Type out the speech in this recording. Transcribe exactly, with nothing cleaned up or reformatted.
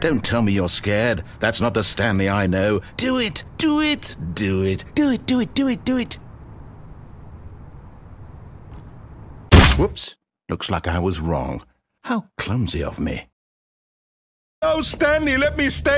Don't tell me you're scared. That's not the Stanley I know. Do it! Do it! Do it! Do it! Do it! Do it! Do it! Whoops. Looks like I was wrong. How clumsy of me. Oh, Stanley, let me stay!